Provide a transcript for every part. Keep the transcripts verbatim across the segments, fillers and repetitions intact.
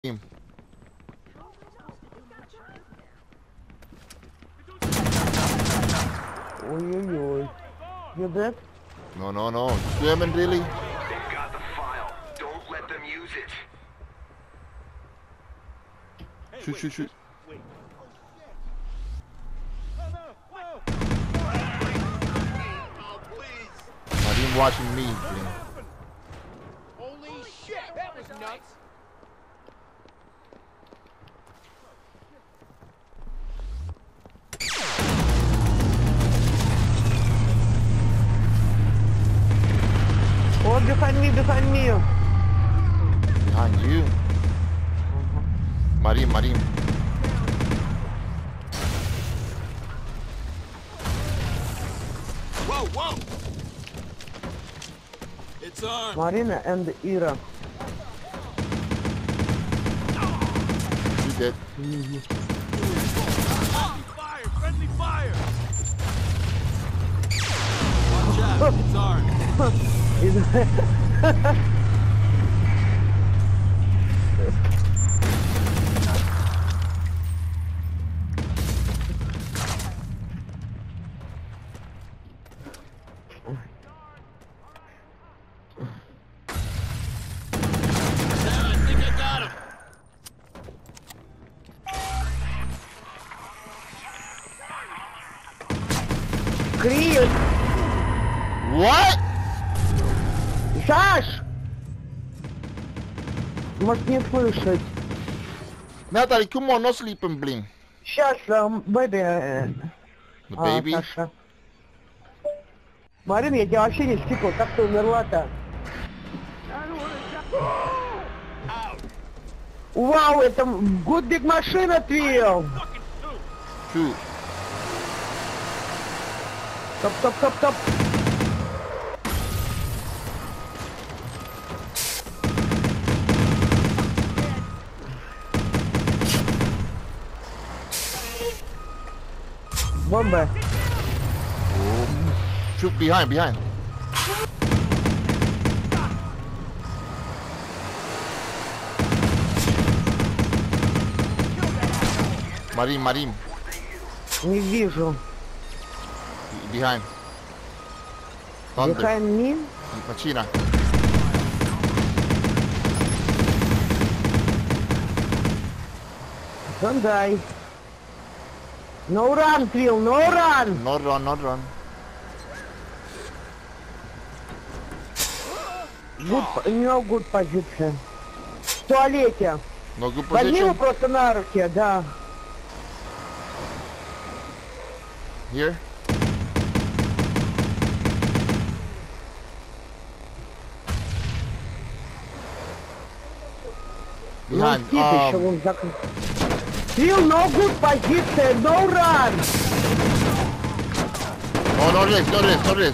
him. Ой-ой-ой. You dead? No, no, no. Swimming, really? They've got the file. Don't let them use it. Shoot, shoot, shoot. Not even watching me. Dude. Holy shit, that was nuts. Oh, behind me, behind me. Behind you. Marim, Marim. Whoa, whoa. It's armed. Marina and Ira. You dead. Friendly fire, friendly fire. Watch out, it's armed. I think I got him. Крис! What? Саш! Может не слышать. Natalie, come on, no sleeping, bling. Сейчас, бэби. The А, baby. Саша. Марин, я тебя вообще не стикал, как ты умерла-то? Вау, это good big машина, твил! Shoot. Топ, топ, топ, топ. Бомба. Shoot behind, behind. Marim, Marim. Не вижу. Behind. Thunder. Behind me? Machina. Don't die. No run, Твил, no run! Not run, not run. Good, у него good позиция. В туалете. No good Возьми его position. просто на руки, да. Here. Ну, Behind. спит еще, Um, вон закрыт. Твил, no good позиция, no run! oh, no risk, no risk, no risk.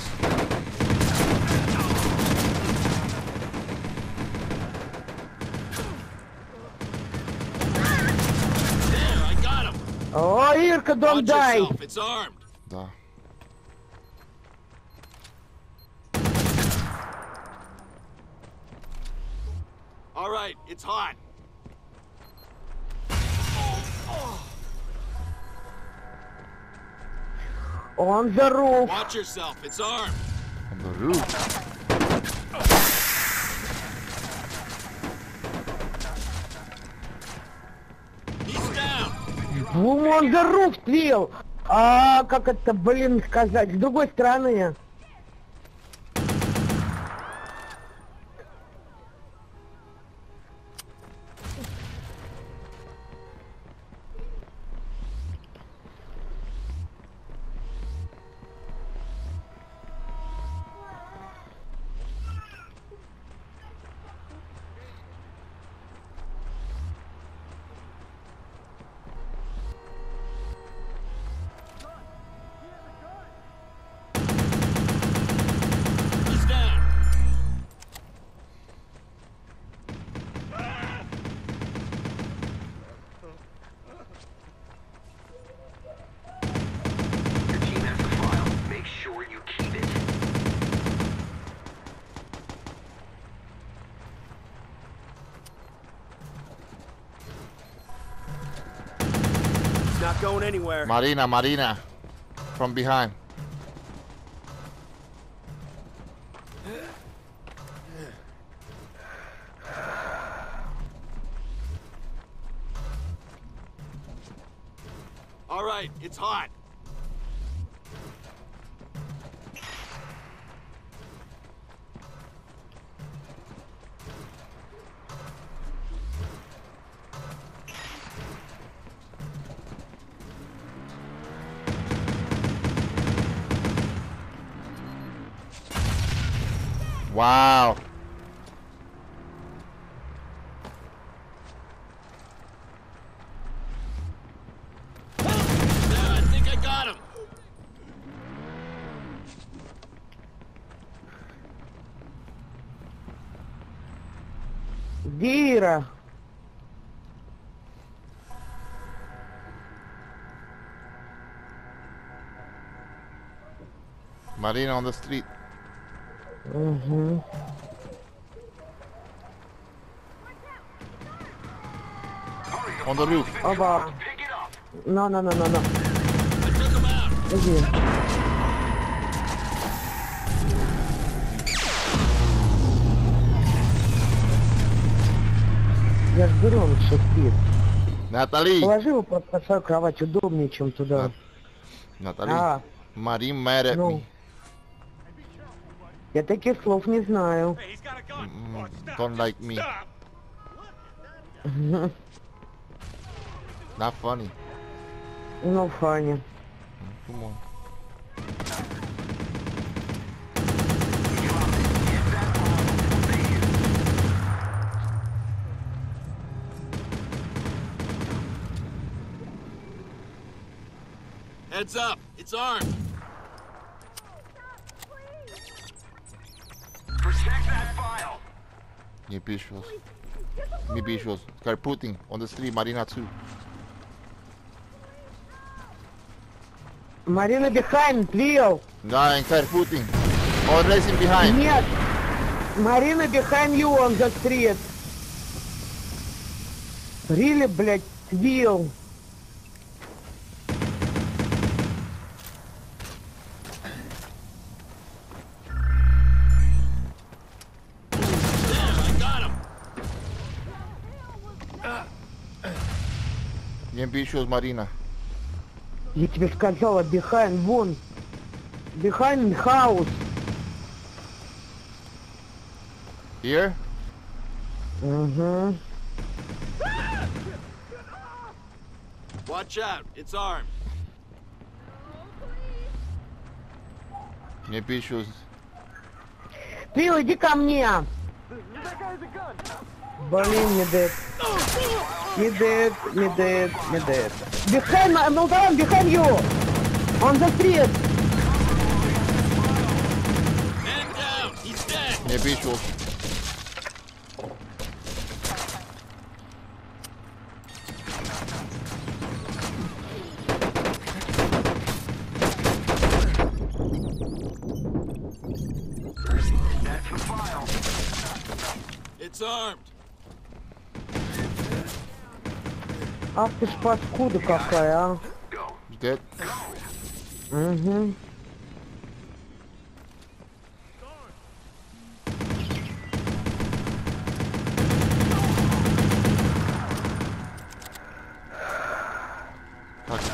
There, I got him. О, Ирка, don't Watch die! yourself, it's armed. Да. All right, it's hot. On the roof. Watch yourself, it's armed. On the roof. He's down. Boom on the roof, Твил! А, как это, блин, сказать, с другой стороны. Not going anywhere. Marina, Marina. From behind. All right, it's hot. Wow. I think I got him. Где Ира? Marina on the street. Угу. On the roof. Оба. Pick it up. На, на, на, на, на. I took him out. Иди. Я ж говорю, он еще спит. Natalie. Положи его под, под свою кровать, удобнее, чем туда. Natalie. А, Marine mad at ну. me. Я таких слов не знаю. Mm, don't like me. Not funny. Ну, Фаня. Come on. Heads up, it's armed. Protect that file. Не пишешь. Не пишешь. Carputing on the street, Marina too. Марина behind, Лил. Да, and carputing. Or racing behind. Нет. Марина behind you on the street. Really, блядь, Лил. I got him. Не пишешь, Marina. Я тебе сказала, behind, вон. Behind house. Here? Угу. Watch out, it's armed. Не пишешь. Лил, иди ко мне. Блин, не дед. Не дед, не дед, не дед. Behind, Молдаван, behind you. On the street. Man down, he's dead. Не пишешь. That's the file. It's armed. Ах ты ж паскуда какая, а. Go. Dead? Угу. Так.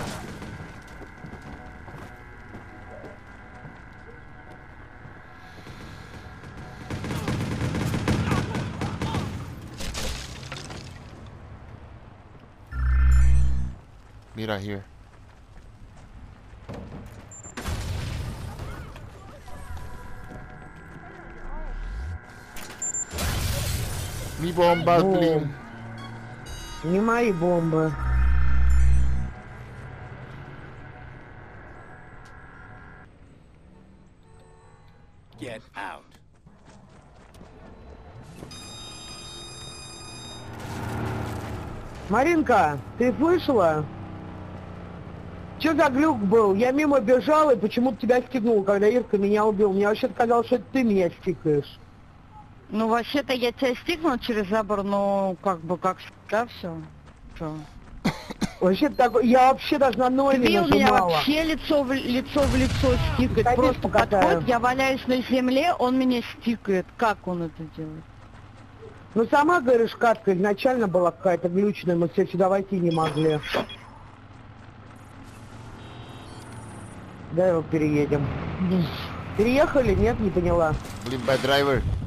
Mira here. Mi bomba, Бом. блин. Не мои бомбы. Get out. Маринка, ты слышала? Че за глюк был? Я мимо бежал и почему-то тебя стегнул, когда Ирка меня убил. Мне вообще казалось, что это ты меня стикаешь. Ну, вообще-то я тебя стикнул через забор, но как бы как всегда все. Что? Вообще так, я вообще даже на ноль не Ты у меня нажимала. вообще лицо в лицо в лицо стикает. Пойдешь Просто покатаю. подходит, я валяюсь на земле, он меня стикает. Как он это делает? Ну сама, говоришь, катка изначально была какая-то глючная, мы все сюда войти не могли. Давай его переедем. Переехали? Нет, не поняла. Blip by driver.